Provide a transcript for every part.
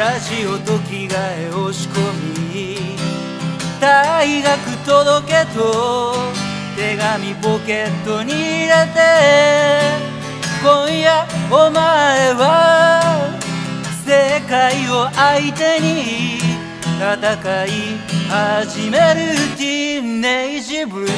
ラジオと着替え押し込み大学届けと手紙ポケットに入れて今夜お前は世界を相手に戦い始めるティーンエイジブルー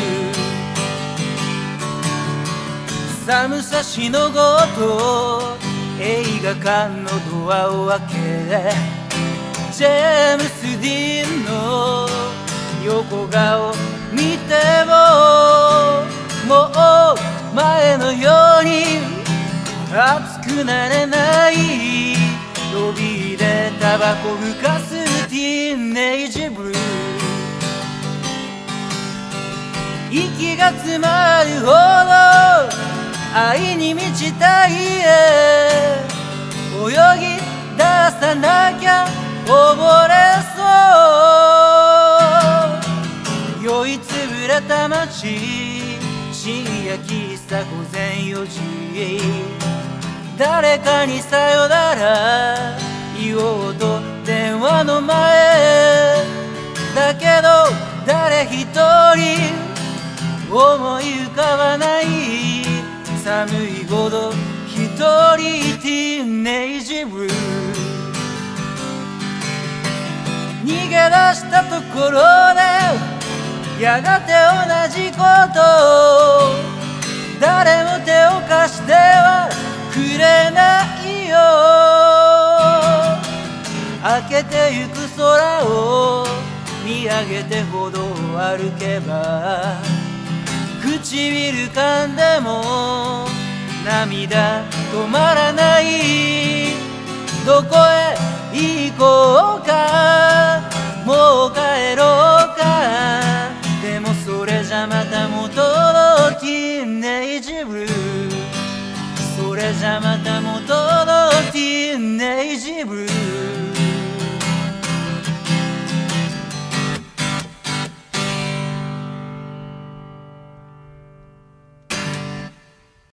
寒さしのごと映画館のドアを開けジェームス・ディーンの横顔見てももう前のように熱くなれないロビーでタバコふかすティーンエイジブルー息が詰まるほど愛に満ちた家泳ぎ出さなきゃ溺れそう酔いつぶれた街深夜喫茶午前4時誰かにさよなら言おうと電話の前だけど誰一人思い浮かばない寒いほど一人ティーンエイジブルー逃げ出したところでやがて同じこと誰も手を貸してはくれないよ明けてゆく空を見上げて歩道を歩けば唇噛んでも涙止まらないどこへ行こうかもう帰ろうかでもそれじゃまた元のティーンエイジブルーそれじゃまた元のティーンエイジブルー